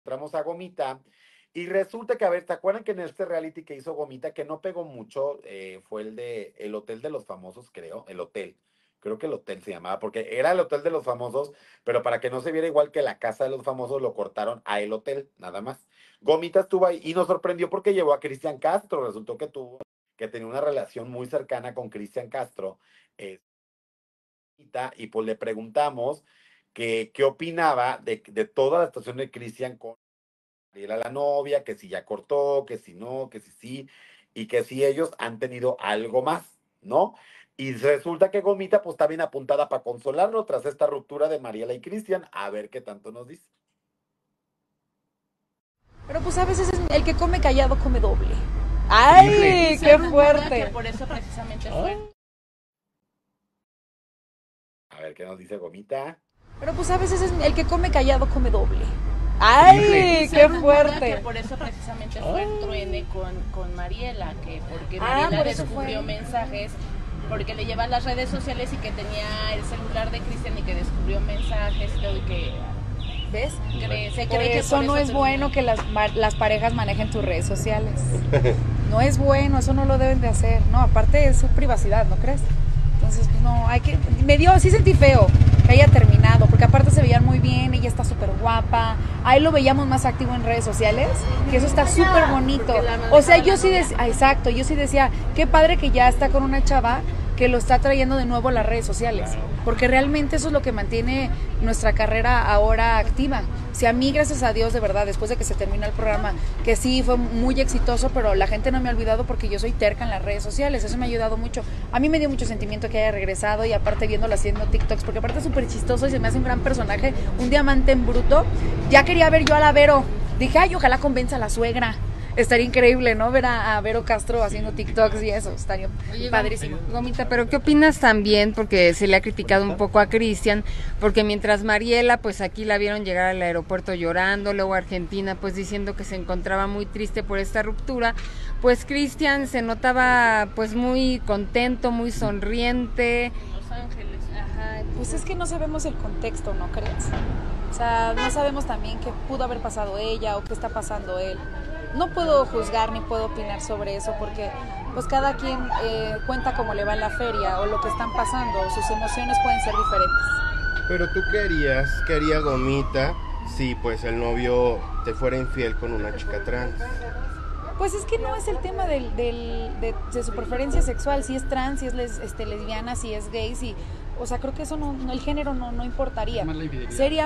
entramos a Gomita y resulta que, a ver, ¿se acuerdan que en este reality que hizo Gomita, que no pegó mucho, fue el de el Hotel de los Famosos, creo, el hotel. Creo que el hotel se llamaba, porque era el Hotel de los Famosos, pero para que no se viera igual que la Casa de los Famosos, lo cortaron a el hotel, nada más. Gomita estuvo ahí y nos sorprendió porque llevó a Cristian Castro. Resultó que tenía una relación muy cercana con Cristian Castro. eh, y pues le preguntamos que qué opinaba de toda la situación de Cristian con Mariela, la novia, que si ya cortó, que si no, que si sí, y que si ellos han tenido algo más, ¿no? Y resulta que Gomita pues está bien apuntada para consolarlo tras esta ruptura de Mariela y Cristian, a ver qué tanto nos dice. Pero pues a veces el que come callado come doble. Híjole. ¡Ay, qué fuerte! Que por eso precisamente fue. A ver qué nos dice Gomita. Pero pues a veces el que come callado come doble. ¡Ay, Híjole. qué Que fuerte! por eso precisamente fue el truene con Mariela, que porque Ah, Mariela por eso descubrió fue. mensajes, porque le llevan las redes sociales y que tenía el celular de Cristian y que descubrió mensajes y todo, y que ¿Ves? se Por cree que eso por no eso es terminó. bueno que las parejas manejen tus redes sociales. No es bueno, eso no lo deben de hacer. No, aparte es su privacidad, ¿no crees? Entonces, pues no, sí sentí feo que haya terminado, porque aparte se veían muy bien, ella está súper guapa, ahí lo veíamos más activo en redes sociales, que eso está súper bonito. O sea, yo sí decía, exacto, yo sí decía, qué padre que ya está con una chava que lo está trayendo de nuevo a las redes sociales, porque realmente eso es lo que mantiene nuestra carrera ahora activa. Si a mí, gracias a Dios, de verdad, después de que se terminó el programa, que sí fue muy exitoso, pero la gente no me ha olvidado porque yo soy terca en las redes sociales, eso me ha ayudado mucho. A mí me dio mucho sentimiento que haya regresado y aparte viéndola haciendo TikToks, porque aparte es súper chistoso y se me hace un gran personaje, un diamante en bruto. Ya quería ver yo a la Vero, dije, ay, ojalá convenza a la suegra. Estaría increíble, ¿no? Ver a Vero Castro haciendo TikToks y eso, estaría padrísimo. Gomita, pero ¿qué opinas también? Porque se le ha criticado un poco a Cristian, porque mientras Mariela, pues aquí la vieron llegar al aeropuerto llorando, luego Argentina, pues diciendo que se encontraba muy triste por esta ruptura, pues Cristian se notaba pues muy contento, muy sonriente. Los Ángeles. Ajá, pues es que no sabemos el contexto, ¿no crees? O sea, no sabemos también qué pudo haber pasado ella o qué está pasando él. No puedo juzgar ni puedo opinar sobre eso porque pues cada quien cuenta cómo le va en la feria o lo que están pasando, sus emociones pueden ser diferentes. Pero tú qué harías, qué haría Gomita si pues el novio te fuera infiel con una chica trans. Pues es que no es el tema de su preferencia sexual, si es trans, si es lesbiana, si es gay, si, o sea, creo que eso el género no importaría. Mala infidelidad. Sería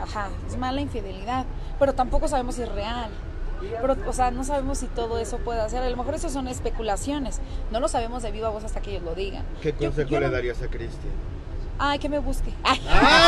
es mala infidelidad, pero tampoco sabemos si es real. Pero, o sea, no sabemos si todo eso puede hacer. A lo mejor eso son especulaciones. No lo sabemos de viva voz hasta que ellos lo digan. ¿Qué consejo yo le no- darías a Cristian? Ay, que me busque. Ay,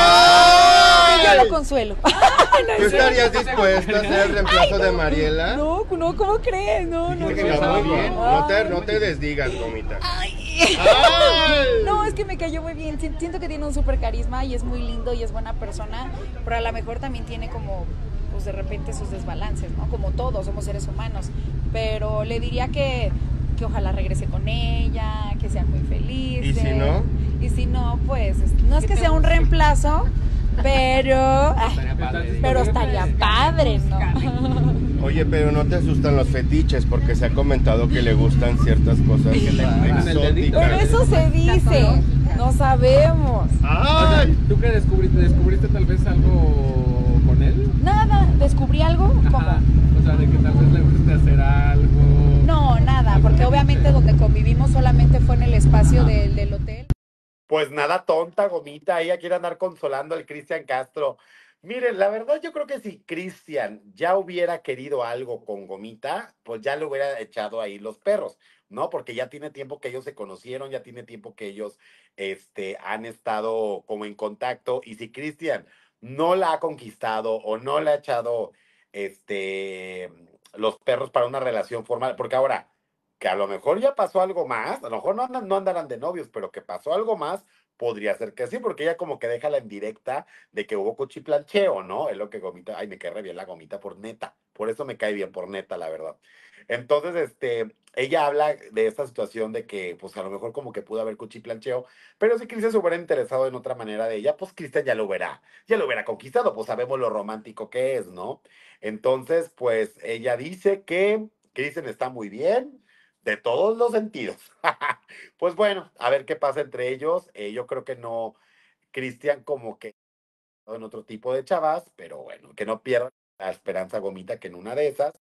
¡Ay! yo lo consuelo. ¿Tú estarías dispuesta a ser el reemplazo de Mariela? No, ¿cómo crees? No. Muy bien. No te desdigas, Gomita. Ay. No, es que me cayó muy bien. Siento que tiene un súper carisma y es muy lindo y es buena persona, pero a lo mejor también tiene como, pues de repente sus desbalances, ¿no? Como todos, somos seres humanos. Pero le diría que ojalá regrese con ella, que sean muy felices. ¿Y si no? Y si no, pues, no es que sea un reemplazo, pero estaría padre, ¿no? Oye, pero no te asustan los fetiches porque se ha comentado que le gustan ciertas cosas exóticas. Pero eso se dice, no sabemos. ¡Ay! ¿Tú qué descubriste tal vez algo con él? Nada, ¿descubrí algo? ¿Cómo? Ajá. O sea, de que tal vez le guste hacer algo. No, nada, porque obviamente donde convivimos solamente fue en el espacio del hotel. Pues nada tonta, Gomita, ella quiere andar consolando al Cristian Castro. Miren, la verdad yo creo que si Cristian ya hubiera querido algo con Gomita, pues ya le hubiera echado ahí los perros, ¿no? Porque ya tiene tiempo que ellos se conocieron, ya tiene tiempo que ellos han estado como en contacto. Y si Cristian no la ha conquistado o no le ha echado los perros para una relación formal, porque ahora que a lo mejor ya pasó algo más, a lo mejor no andarán de novios, pero que pasó algo más, podría ser que sí, porque ella como que deja la indirecta de que hubo cuchiplancheo, ¿no? Es lo que Gomita, ay, me cae re bien la Gomita por neta. Por eso me cae bien, por neta, la verdad. Entonces, ella habla de esta situación de que, pues a lo mejor como que pudo haber cuchiplancheo, pero si Cristian se hubiera interesado en otra manera de ella, pues Cristian ya lo hubiera conquistado, pues sabemos lo romántico que es, ¿no? Entonces, pues ella dice que Cristian está muy bien, de todos los sentidos. Pues bueno, a ver qué pasa entre ellos. Yo creo que no, Cristian como que en otro tipo de chavas, pero bueno, que no pierdan la esperanza Gomita que en una de esas